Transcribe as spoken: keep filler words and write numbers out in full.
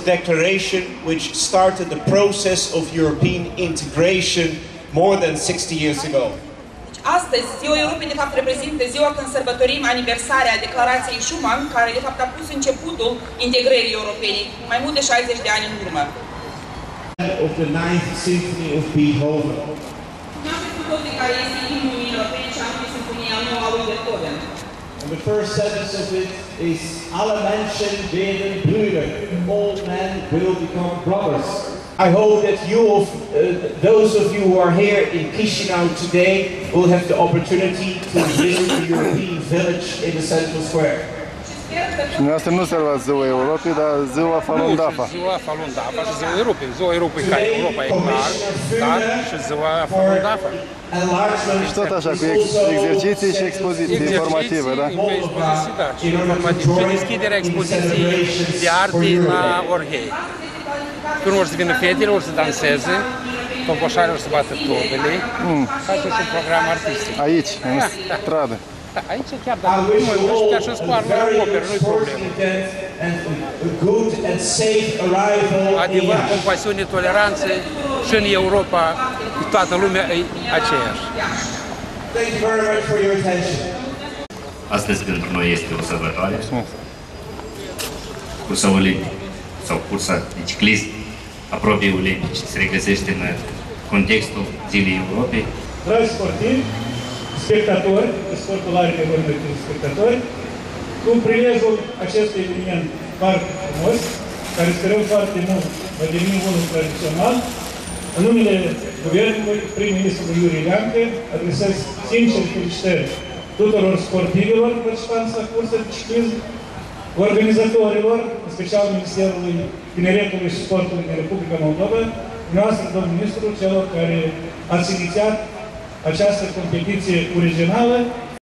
declaration which started the process of European integration more than sixty years ago. Astăzi, Ziua Europei, de fapt, reprezintă ziua când sărbătorim aniversarea declarației Schuman, care, de fapt, a pus începutul integrării europene, mai mult de șaizeci de ani în urmă. Of the Ninth Symphony of Beethoven. And the first sentence of it is, alle Menschen werden Brüder, all men will become brothers. I hope that you, of, uh, those of you who are here in Chisinau today, will have the opportunity to visit the European village in the central square. Și dumneavoastră nu servați Ziua Europei, dar Ziua Falun Dafa. Ziua Falun Dafa și Ziua Europei. Ziua Europei ca Europa e clar, dar și Ziua Falun Dafa. Și tot așa, cu ex exerciții și expoziții informative, da? Expoziții, da. Și informativ. Și deschiderea expoziției de arte la Orhei. Când vor să vină fetele, vor să danseze, toboșarii vor să bată tobele, mm. face și un program artistic. Aici, în da, stradă. Da, aici chiar, dar nu mai urmă și chiar și scoară la operă, nu-i problemă. Adevăr, compasiune, toleranță și în Europa toată lumea e aceeași. Astăzi pentru noi este o sărbătoare. Cursa olimpică sau cursa de ciclism aproape olimpice se regăsește în contextul Zilei Europei. Dragi sportivi, spectatori, sportul are de vorbă de spectatori, cu prilejul acestui eveniment foarte frumos, care sperăm foarte mult va deveni unul tradițional, în numele Guvernului, prim-ministrul Iurie Leancă, adresez sincere felicitări tuturor sportivilor participanți la cursa de ciclism, organizatorilor, în special Ministerului Tineretului și Sportului din Republica Moldova, noastră, domnul ministru, celor care ați inițiat această competiție originală